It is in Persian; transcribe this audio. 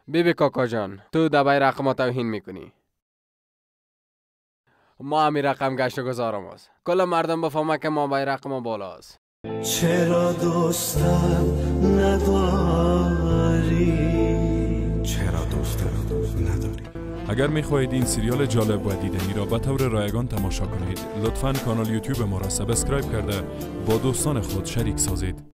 بیبی کاکا جان، تو در بیرق ما توهین میکنی. ما همین رقم گشت گذارم است. کل مردم بفهمه که ما بیرق ما بالاست. چرا دوستم نداری؟ چرا دوستم نداری؟ اگر میخواهید این سریال جالب و دیدنی را به طور رایگان تماشا کنید، لطفاً کانال یوتیوب ما را سابسکرایب کرده با دوستان خود شریک سازید.